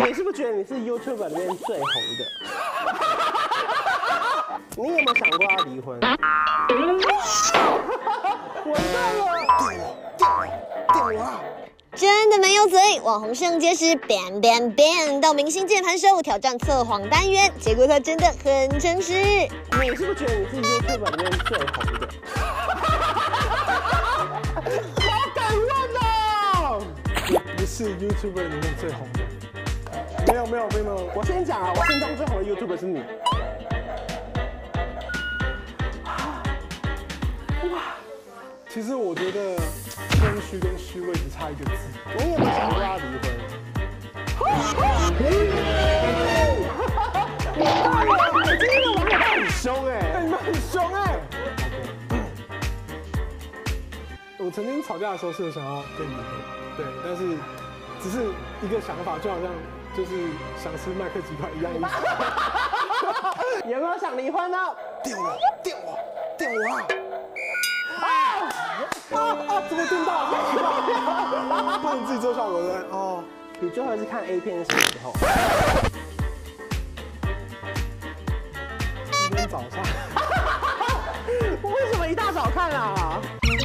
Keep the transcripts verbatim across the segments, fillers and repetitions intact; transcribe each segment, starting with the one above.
你是不是觉得你是 YouTuber 里面最红的？你有没有想过要离婚？完蛋了！电我，电我，电我啊！ 真的没有嘴，网红上街时 bang bang bang 到明星键盘手挑战测谎单元，结果他真的很诚实。 你是不是觉得你是 YouTuber 里面最红的？好敢问哦！ 不是 YouTuber 里面最红的。没有没有没有没有， 我先讲啊，我心中最红的 YouTuber 是你。哇！ 其实我觉得。 谦虚跟虚伪只差一个字。 你有没有想过要离婚？今天的网友很凶哎，你们很凶哎。 我曾经吵架的时候是有想要跟你离婚，对，但是只是一个想法，就好像就是想吃麦克鸡块一样意思。 有没有想离婚呢？ 电我，电我，电我啊！ 啊啊！怎么电到？不能自己做效果的哦。 你最后一次看 A 片是什么时候？ 今天早上。 为什么一大早看啊？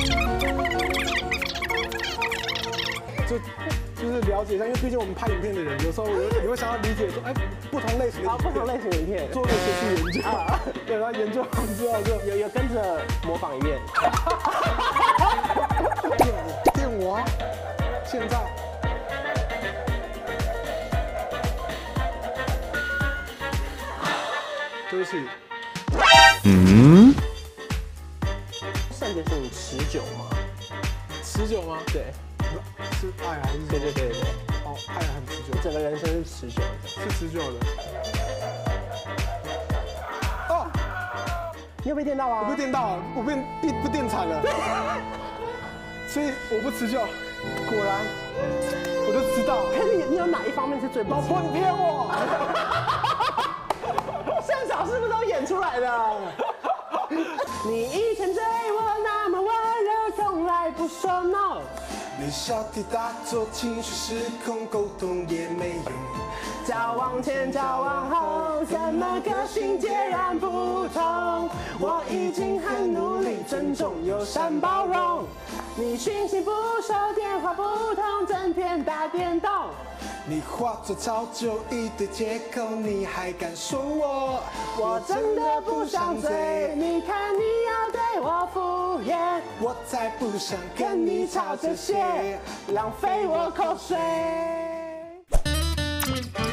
就就是了解一下，因为毕竟我们拍影片的人，有时候也会想要理解说，哎，不同类型的啊，不同类型的影片， 做个学术研究。啊、对，然后研究完之后就有有跟着模仿一遍。 电我，电我啊！现在，对不起。嗯。 圣洁是你持久吗？ 持久吗？ 对。 是爱还是？ 对对对对。 哦，爱很持久。 整个人生是持久的。 是持久的。哦。 你有被电到吗？ 我被电到，我被被被电惨了。所以我不持久，果然我就知道。 可是你你有哪一方面是最不？ 老婆，你骗我！ 像小是不是都演出来的？你以前对我那么温柔，从来不说 no。 你小题大做，情绪失控，沟通也没用。 交往前交往后，怎么个性截然不同？我已经很努力，尊重、友善、包容。你讯息不收，电话不通，整天打电动。 你化作早就一堆借口，你还敢说我？ 我真的不想追，你看你要对我敷衍， 我才不想跟你吵这些，浪费我口水。